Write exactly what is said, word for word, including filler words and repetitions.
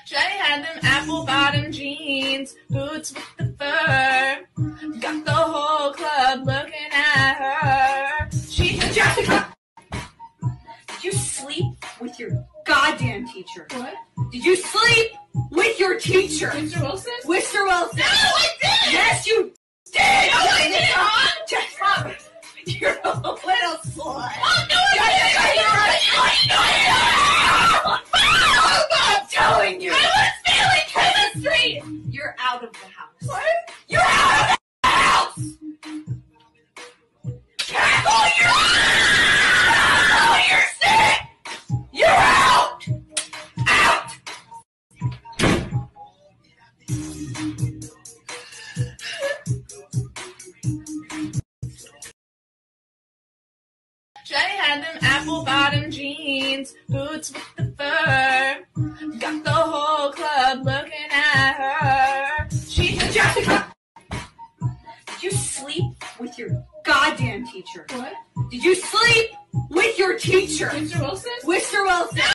Shawty had them apple-bottom jeans, boots with the fur. Got the whole club looking at her. She Jessica! Did you sleep with your goddamn teacher? What? Did you sleep with your teacher? Mister Wilson? Mister Wilson? No, I didn't! Yes, you did! No, I didn't! Huh? Jessica! You're a little slut. Oh, no, I didn't! I'm telling you! I was feeling chemistry! You're out of the house. What? You're out of the house! Careful, you're out! Oh, you're sick! You're out! Out! Shawty had them apple-bottom jeans, boots with the fur. Got the whole club looking at her. She Jessica! Did you sleep with your goddamn teacher? What? Did you sleep with your teacher? Mister Wilson? Mister Wilson?